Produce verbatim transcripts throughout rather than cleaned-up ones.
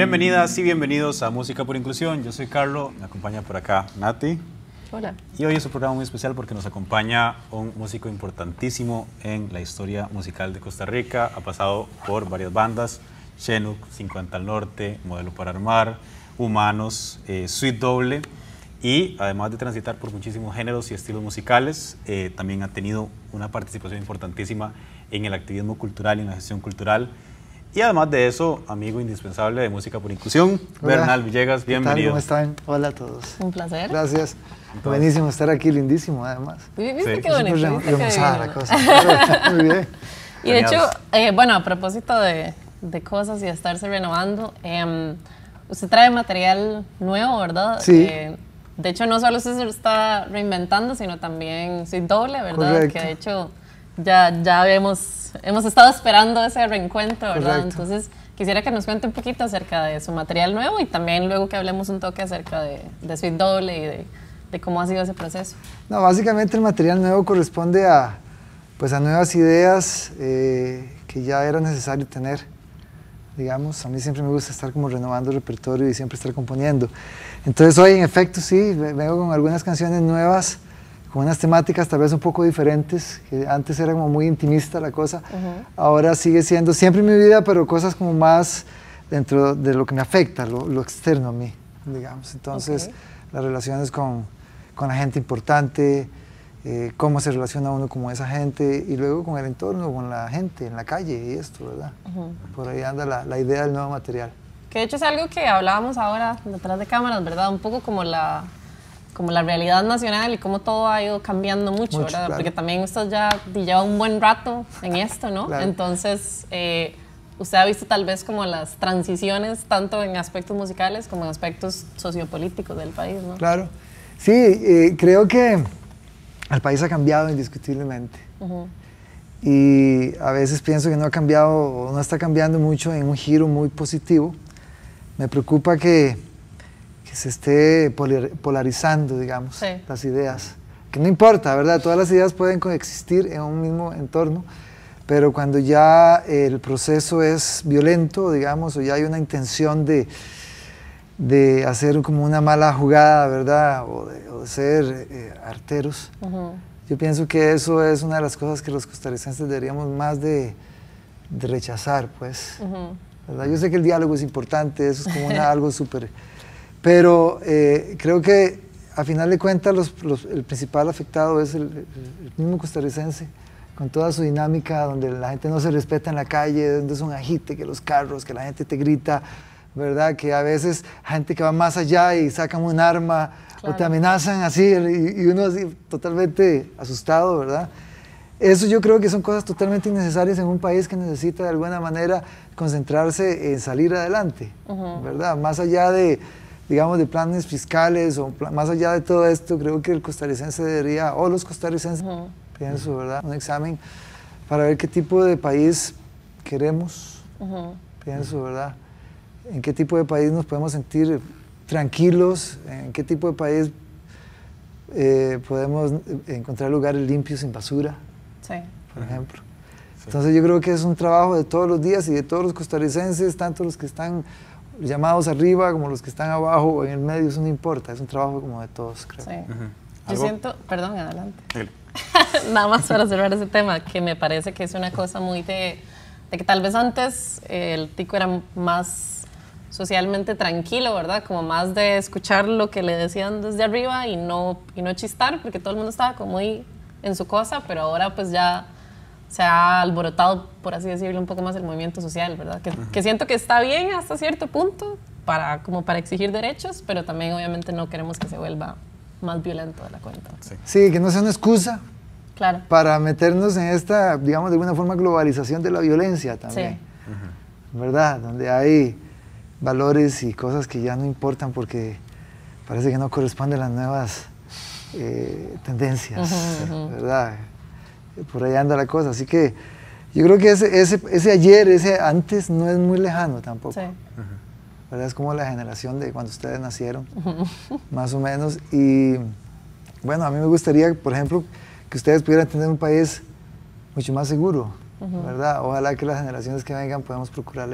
Bienvenidas y bienvenidos a Música por Inclusión. Yo soy Carlos, me acompaña por acá Nati. Hola. Y hoy es un programa muy especial porque nos acompaña un músico importantísimo en la historia musical de Costa Rica. Ha pasado por varias bandas, Chenook, cincuenta al Norte, Modelo para Armar, Humanos, eh, Sweet Doble. Y además de transitar por muchísimos géneros y estilos musicales, eh, también ha tenido una participación importantísima en el activismo cultural y en la gestión cultural. Y además de eso, amigo indispensable de Música por Inclusión, Hola. Bernal Villegas, bienvenido. ¿Qué tal? ¿Cómo están? Hola a todos. Un placer. Gracias. Entonces, Buenísimo estar aquí, lindísimo además. ¿Viste Sí. qué bonito? Súper ¿Viste qué remozada divino? la cosa. Muy bien. Y de Genial. hecho, eh, bueno, a propósito de, de cosas y de estarse renovando, eh, usted trae material nuevo, ¿verdad? Sí. Eh, de hecho, no solo usted se lo está reinventando, sino también Sweet Doble, ¿verdad? Correcto. Que de hecho ya, ya hemos, hemos estado esperando ese reencuentro, ¿verdad? Correcto. Entonces, quisiera que nos cuente un poquito acerca de su material nuevo y también luego que hablemos un toque acerca de, de Sweet Doble y de, de cómo ha sido ese proceso. No, básicamente el material nuevo corresponde a, pues, a nuevas ideas eh, que ya era necesario tener. Digamos, a mí siempre me gusta estar como renovando el repertorio y siempre estar componiendo. Entonces hoy en efecto sí, vengo con algunas canciones nuevas, con unas temáticas tal vez un poco diferentes, que antes era como muy intimista la cosa, Uh-huh. ahora sigue siendo siempre mi vida, pero cosas como más dentro de lo que me afecta, lo, lo externo a mí, digamos. Entonces Ok. las relaciones con, con la gente importante, eh, cómo se relaciona uno con esa gente y luego con el entorno, con la gente en la calle y esto, ¿verdad? Uh-huh. Por ahí anda la, la idea del nuevo material. Que de hecho es algo que hablábamos ahora detrás de cámaras, ¿verdad? Un poco como la, como la realidad nacional y cómo todo ha ido cambiando mucho, Mucho, ¿verdad? claro. Porque también usted ya lleva un buen rato en esto, ¿no? Claro. Entonces, eh, usted ha visto tal vez como las transiciones, tanto en aspectos musicales como en aspectos sociopolíticos del país, ¿no? Claro. Sí, eh, creo que el país ha cambiado indiscutiblemente. Ujú. Y a veces pienso que no ha cambiado o no está cambiando mucho en un giro muy positivo. Me preocupa que, que se esté polar- polarizando, digamos, Sí. las ideas. Que no importa, ¿verdad? Todas las ideas pueden coexistir en un mismo entorno, pero cuando ya el proceso es violento, digamos, o ya hay una intención de, de hacer como una mala jugada, ¿verdad? O de, o de ser eh, arteros. Ujú. Yo pienso que eso es una de las cosas que los costarricenses deberíamos más de, de rechazar, pues. Ujú. ¿Verdad? Yo sé que el diálogo es importante, eso es como una- algo súper... Pero eh, creo que a final de cuentas los- los- el principal afectado es el, el- el mismo costarricense, con toda su dinámica, donde la gente no se respeta en la calle, donde es un agite, que los carros, que la gente te grita, ¿verdad? Que a veces gente que va más allá y sacan un arma o te Claro. amenazan así y, y uno así totalmente asustado, ¿verdad? Eso yo creo que son cosas totalmente innecesarias en un país que necesita de alguna manera concentrarse en salir adelante, Ujú. ¿verdad? Más allá de, digamos, de planes fiscales o pla- más allá de todo esto, creo que el costarricense debería, o los costarricenses, Ujú. pienso, ¿verdad? Un examen para ver qué tipo de país queremos, Ujú. pienso, ¿verdad? En qué tipo de país nos podemos sentir tranquilos, en qué tipo de país eh, podemos encontrar lugares limpios sin basura, Sí. por ejemplo. Entonces yo creo que es un trabajo de todos los días y de todos los costarricenses, tanto los que están llamados arriba como los que están abajo o en el medio, eso no importa, es un trabajo como de todos, creo. Sí. Ujú. Yo ¿Algo? siento, perdón, adelante. Dile. Nada más para cerrar ese tema, que me parece que es una cosa muy de, de que tal vez antes eh, el tico era más socialmente tranquilo, ¿verdad? Como más de escuchar lo que le decían desde arriba y no, y no chistar, porque todo el mundo estaba como muy en su cosa, pero ahora pues ya se ha alborotado, por así decirlo, un poco más el movimiento social, ¿verdad? Que, que siento que está bien hasta cierto punto, para, como para exigir derechos, pero también obviamente no queremos que se vuelva más violento de la cuenta. Sí. Sí, que no sea una excusa Claro. para meternos en esta, digamos, de alguna forma globalización de la violencia también, Sí. ¿verdad? Donde hay valores y cosas que ya no importan porque parece que no corresponden a las nuevas eh, tendencias, Ujú, ujú. ¿verdad? Por ahí anda la cosa, así que yo creo que ese, ese, ese ayer, ese antes no es muy lejano tampoco, Sí. ¿verdad? Es como la generación de cuando ustedes nacieron, más o menos, y bueno, a mí me gustaría, por ejemplo, que ustedes pudieran tener un país mucho más seguro, Ujú. ¿verdad? Ojalá que las generaciones que vengan podamos procurar eso,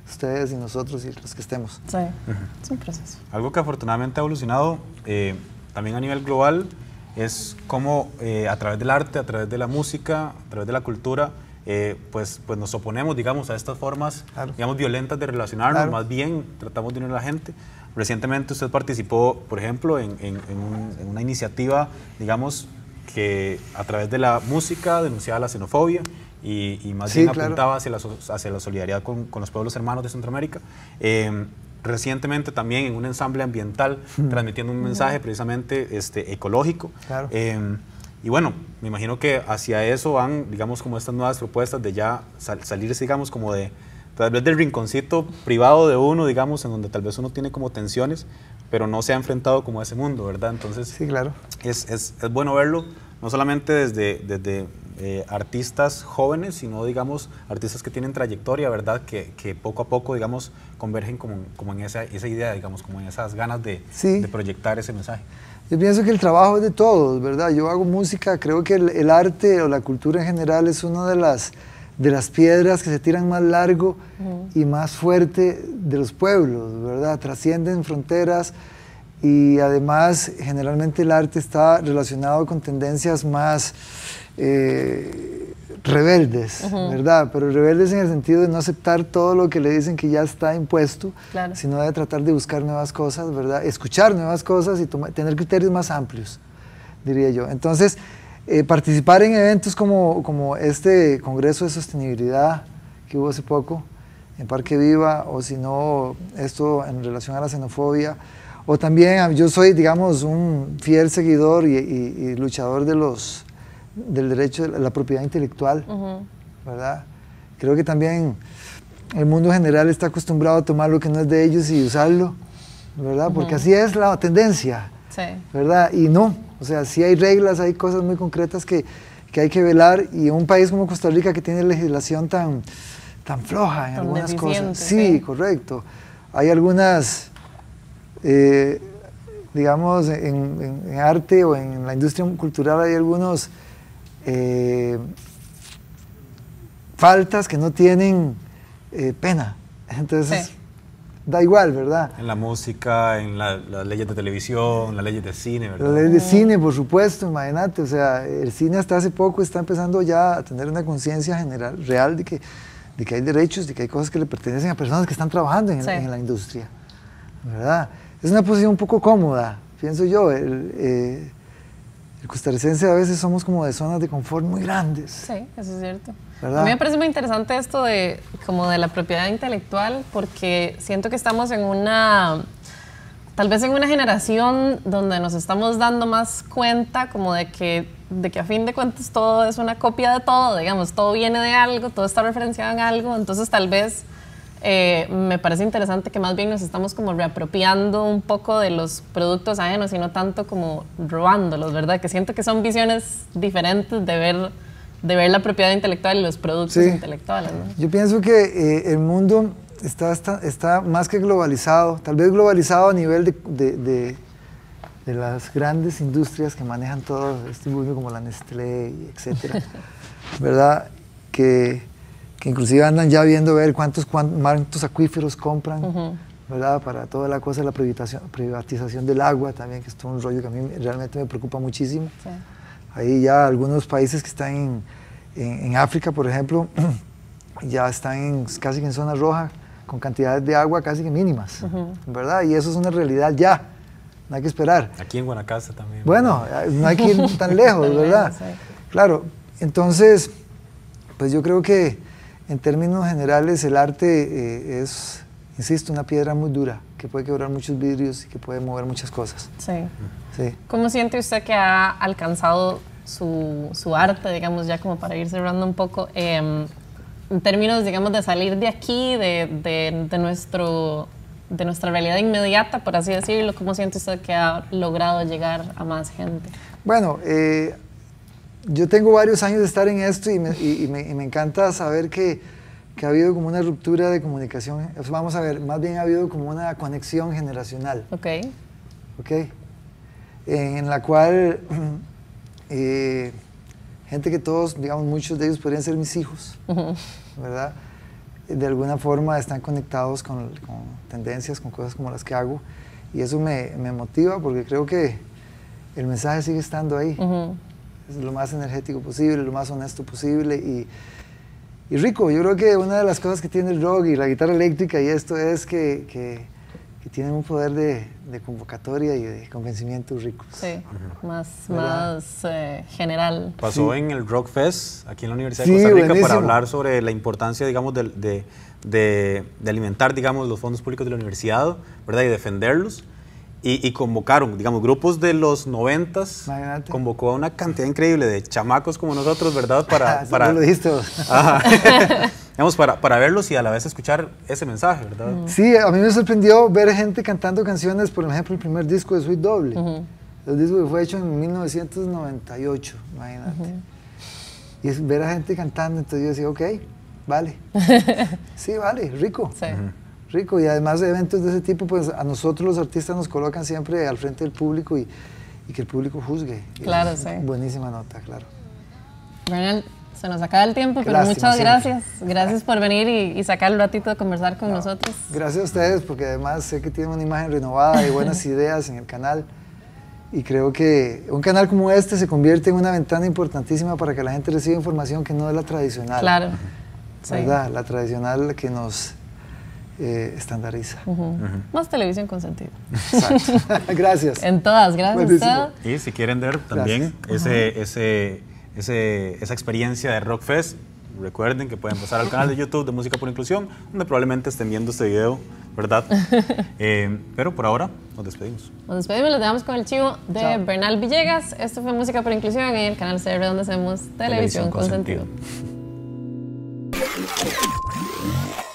ustedes y nosotros y los que estemos. Sí, uh-huh. Es un proceso. Algo que afortunadamente ha evolucionado eh, también a nivel global es cómo eh, a través del arte, a través de la música, a través de la cultura, eh, pues, pues nos oponemos, digamos, a estas formas, claro. digamos, violentas de relacionarnos, claro. más bien tratamos de unir a la gente. Recientemente usted participó, por ejemplo, en, en, en, un, en una iniciativa, digamos, que a través de la música denunciaba la xenofobia y, y más sí, bien claro. apuntaba hacia la, hacia la solidaridad con, con los pueblos hermanos de Centroamérica. Eh, recientemente también en un ensamble ambiental, mm. transmitiendo un mensaje precisamente este, ecológico. Claro. Eh, y bueno, me imagino que hacia eso van, digamos, como estas nuevas propuestas de ya sal, salirse, digamos, como de, tal vez del rinconcito privado de uno, digamos, en donde tal vez uno tiene como tensiones, pero no se ha enfrentado como a ese mundo, ¿verdad? Entonces, sí, claro. es, es, es bueno verlo, no solamente desde, desde eh, artistas jóvenes, sino, digamos, artistas que tienen trayectoria, ¿verdad? Que, que poco a poco, digamos, convergen como, como en esa, esa idea, digamos, como en esas ganas de, sí. de proyectar ese mensaje. Yo pienso que el trabajo es de todos, ¿verdad? Yo hago música, creo que el, el arte o la cultura en general es una de las, de las piedras que se tiran más largo uh-huh. y más fuerte de los pueblos, ¿verdad? Trascienden fronteras y además generalmente el arte está relacionado con tendencias más eh, rebeldes, uh-huh. ¿verdad? Pero rebeldes en el sentido de no aceptar todo lo que le dicen que ya está impuesto, claro. sino de tratar de buscar nuevas cosas, ¿verdad? Escuchar nuevas cosas y tomar, tener criterios más amplios, diría yo. Entonces, eh, participar en eventos como, como este Congreso de Sostenibilidad que hubo hace poco en Parque Viva, o si no, esto en relación a la xenofobia, o también yo soy, digamos, un fiel seguidor y, y, y luchador de los, del derecho de la propiedad intelectual, uh-huh. ¿verdad? Creo que también el mundo general está acostumbrado a tomar lo que no es de ellos y usarlo, ¿verdad? Porque uh-huh. así es la tendencia, sí. ¿verdad? Y no, o sea, sí hay reglas, hay cosas muy concretas que, que hay que velar, y en un país como Costa Rica que tiene legislación tan, tan floja en tan algunas cosas. Sí, sí, correcto. Hay algunas... Eh, digamos, en, en, en arte o en la industria cultural hay algunos eh, faltas que no tienen eh, pena, entonces sí. da igual, ¿verdad? En la música, en la, las leyes de televisión, las leyes de cine, ¿verdad? Las leyes de cine, por supuesto, imagínate, o sea, el cine hasta hace poco está empezando ya a tener una conciencia general, real, de que, de que hay derechos, de que hay cosas que le pertenecen a personas que están trabajando en, sí. en la industria, ¿verdad? Es una posición un poco cómoda, pienso yo. El, eh, el costarricense a veces somos como de zonas de confort muy grandes. Sí, eso es cierto. ¿Verdad? A mí me parece muy interesante esto de, como de la propiedad intelectual, porque siento que estamos en una, tal vez en una generación donde nos estamos dando más cuenta como de que, de que a fin de cuentas todo es una copia de todo, digamos, todo viene de algo, todo está referenciado en algo, entonces tal vez... Eh, me parece interesante que más bien nos estamos como reapropiando un poco de los productos ajenos y no tanto como robándolos, ¿verdad? Que siento que son visiones diferentes de ver, de ver la propiedad intelectual y los productos sí. intelectuales, ¿no? Yo pienso que eh, el mundo está, está, está más que globalizado, tal vez globalizado a nivel de, de, de, de las grandes industrias que manejan todo este mundo, como la Nestlé, etcétera, ¿verdad? Que... que inclusive andan ya viendo ver cuántos, cuántos acuíferos compran, uh-huh. ¿verdad? Para toda la cosa de la privatización, privatización del agua también, que es todo un rollo que a mí realmente me preocupa muchísimo. Sí. Ahí ya algunos países que están en, en, en África, por ejemplo, ya están en, casi que en zona roja, con cantidades de agua casi que mínimas, uh-huh. ¿verdad? Y eso es una realidad ya, no hay que esperar. Aquí en Guanacaste también. Bueno, no hay que ir tan lejos, ¿verdad? Sí. Claro, entonces, pues yo creo que en términos generales, el arte eh, es, insisto, una piedra muy dura, que puede quebrar muchos vidrios y que puede mover muchas cosas. Sí. sí. ¿Cómo siente usted que ha alcanzado su, su arte, digamos, ya como para ir cerrando un poco, eh, en términos, digamos, de salir de aquí, de, de, de, nuestro, de nuestra realidad inmediata, por así decirlo? ¿Cómo siente usted que ha logrado llegar a más gente? Bueno, eh, yo tengo varios años de estar en esto y me, y, y me, y me encanta saber que, que ha habido como una ruptura de comunicación. Vamos a ver, más bien ha habido como una conexión generacional. Ok. Ok. En la cual eh, gente que todos, digamos, muchos de ellos podrían ser mis hijos, uh-huh. ¿verdad? de alguna forma están conectados con, con tendencias, con cosas como las que hago, y eso me, me motiva porque creo que el mensaje sigue estando ahí. Uh-huh. Es lo más energético posible, lo más honesto posible y, y rico. Yo creo que una de las cosas que tiene el rock y la guitarra eléctrica y esto es que, que, que tienen un poder de, de convocatoria y de convencimiento ricos. Sí, uh-huh. más, más eh, general. Pasó sí. en el Rock Fest aquí en la Universidad sí, de Costa Rica buenísimo. para hablar sobre la importancia, digamos, de, de, de, de alimentar, digamos, los fondos públicos de la universidad, ¿verdad? Y defenderlos. Y, y convocaron, digamos, grupos de los noventas, Imagínate. Convocó a una cantidad increíble de chamacos como nosotros, ¿verdad? Para, para, lo dijiste vos. digamos, para, para verlos y a la vez escuchar ese mensaje, ¿verdad? Sí, a mí me sorprendió ver gente cantando canciones, por ejemplo, el primer disco de Sweet Doble. Uh-huh. El disco que fue hecho en mil novecientos noventa y ocho, imagínate. Uh-huh. Y es ver a gente cantando, entonces yo decía, ok, vale. Sí, vale, rico. Sí. Uh-huh. Rico, y además de eventos de ese tipo, pues a nosotros los artistas nos colocan siempre al frente del público y, y que el público juzgue. Claro, sí. Buenísima nota, claro. Bernal, se nos acaba el tiempo, pero Lástima, muchas gracias. Siempre. Gracias por venir y, y sacar el ratito de conversar con no, nosotros. Gracias a ustedes, porque además sé que tienen una imagen renovada y buenas ideas en el canal. Y creo que un canal como este se convierte en una ventana importantísima para que la gente reciba información que no es la tradicional. Claro. ¿Verdad? Sí. La tradicional que nos... Eh, estandariza. Uh-huh. Uh-huh. Más televisión con sentido. Exacto. Gracias. En todas, gracias a usted. Y si quieren ver también ese, uh-huh. ese, ese, esa experiencia de Rock Fest, recuerden que pueden pasar al canal de YouTube de Música por Inclusión, donde probablemente estén viendo este video, ¿verdad? eh, pero por ahora nos despedimos. Nos despedimos, los dejamos con el chivo de Chao. Bernal Villegas. Esto fue Música por Inclusión en el canal C R, donde hacemos televisión, televisión con, con sentido. sentido.